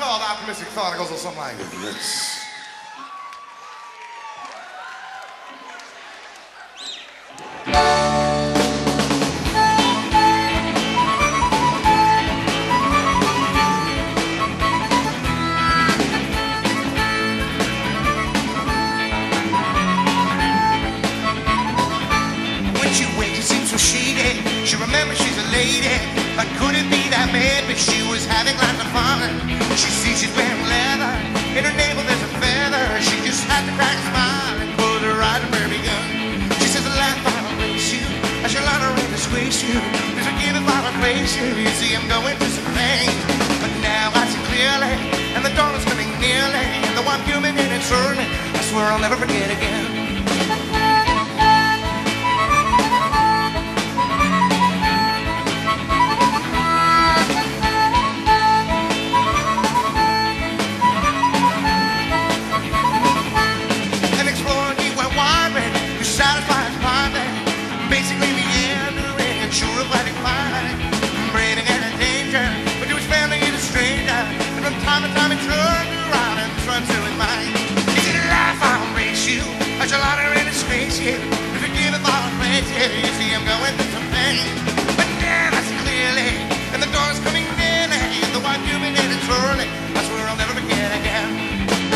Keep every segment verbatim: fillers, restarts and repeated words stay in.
called Optimistic Thought. It goes something like this. When she wakes, it seems so shady. She remembers she's a lady. But could it be that maybe she was having lots of fun? She sees she's wearing leather. In her navel there's a feather. She just had to crack a smile and pull her right a Barbie gun. She says, laugh, I'll embrace you. I shall honor and disgrace you. Please forgive if I replace you. You see, I'm going through some pain. But now I see clearly. And the dawn is coming nearly. And though I'm human and it's early, I swear I'll never forget again. Basically meandering and sure of letting fine. Braiding and a danger, but to his family he's a stranger. And from time to time he turns around and runs to his mind. He said, life, I'll embrace you. I shall honor and disgrace you. If you give it all a place, you see I'm going through some pain. But now I see clearly, and the dawn's coming nearly. And the white human and it's early, I swear I'll never forget again.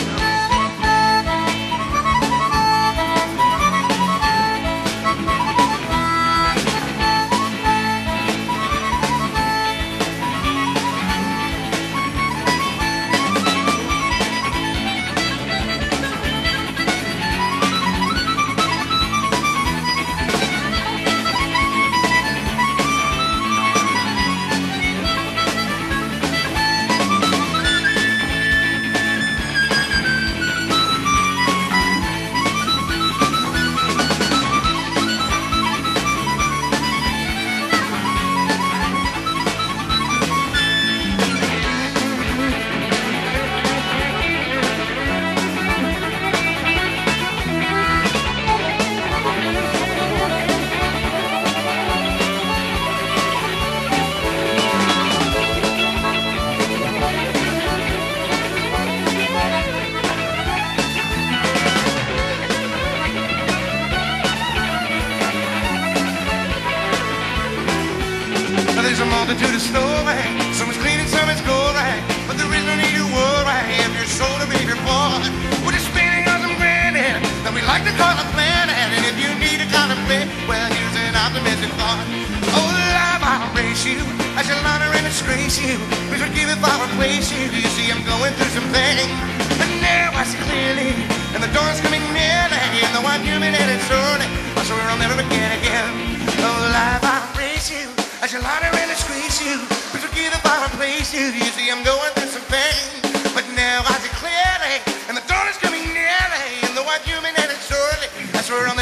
There's a multitude of stories. Some is clean and some is gory. But there is no need to worry if your shoulder be your boy. We're just spinning on some granite that we like to call a planet. And if you need to contemplate, well, use an optimistic thought. Oh, life, I'll embrace you. I shall honor and disgrace you. Please forgive if I replace you. You see, I'm going through some pain. But now I see clearly. And the dawn's coming nearly. And though I'm human and it's early, I swear I'll never begin again. Oh, life, I'll embrace you. I shall honor and disgrace you. Please forgive if I replace you. You see, I'm going through some pain. But now I see clearly. And the dawn is coming nearly. And though I'm human and it's early, I swear I'll never